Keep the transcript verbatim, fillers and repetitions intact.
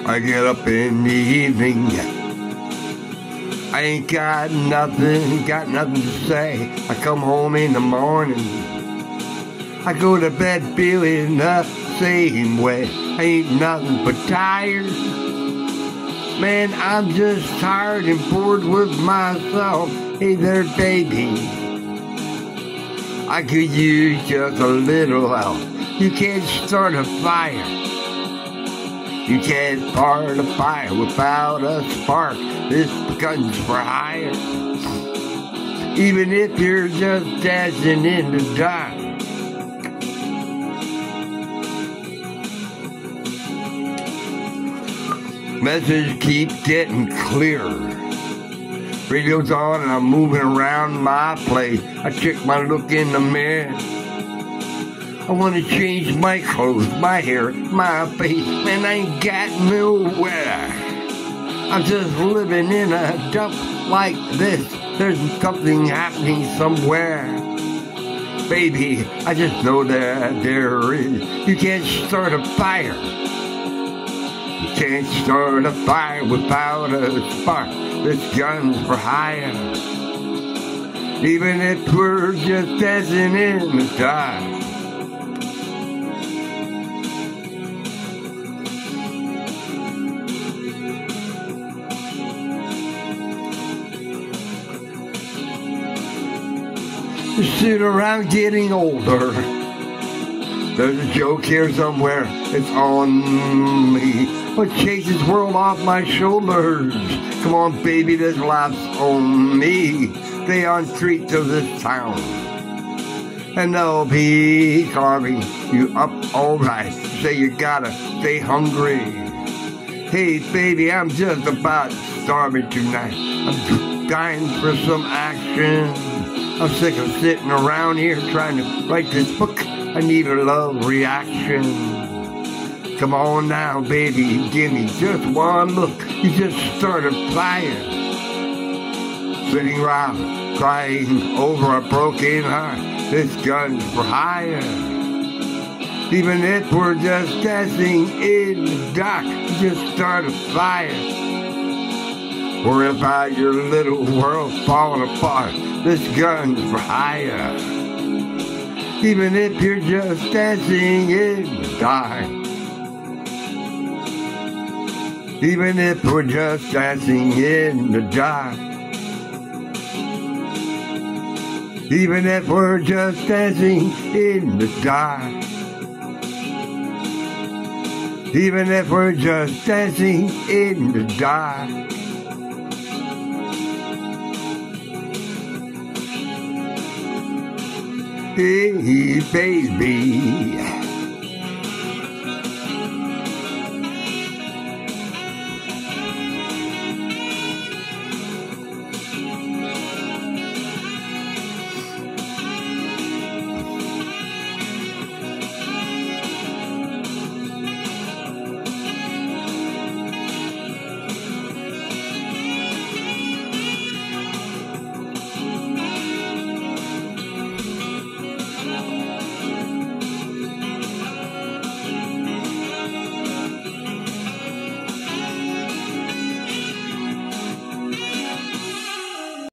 I get up in the evening, I ain't got nothing, got nothing to say. I come home in the morning, I go to bed feeling the same way. I ain't nothing but tired. Man, I'm just tired and bored with myself. Hey there, baby, I could use just a little help. You can't start a fire. You can't start a fire without a spark. This gun's for hire. Even if you're just dancing in the dark. Message keeps getting clearer. Radio's on and I'm moving around my place. I check my look in the mirror. I want to change my clothes, my hair, my face, and I ain't got nowhere. I'm just living in a dump like this. There's something happening somewhere. Baby, I just know that there is. You can't start a fire. You can't start a fire without a spark. This gun's for hire. Even if we're just dancing in the dark. Sit around getting older. There's a joke here somewhere. It's on me. What chases world off my shoulders? Come on, baby, this laughs on me. Stay on streets of this town, and they'll be carving you up all right. Say you gotta stay hungry. Hey, baby, I'm just about starving tonight. I'm dying for some action. I'm sick of sitting around here trying to write this book. I need a love reaction. Come on now, baby, give me just one look. You just start a fire. Sitting around crying over a broken heart. This gun's for hire. Even if we're just dancing in the dark, you just start a fire. Worry about your little world falling apart. This gun's for hire. Even if you're just dancing in the dark. Even if we're just dancing in the dark. Even if we're just dancing in the dark. Even if we're just dancing in the dark. Hey, baby.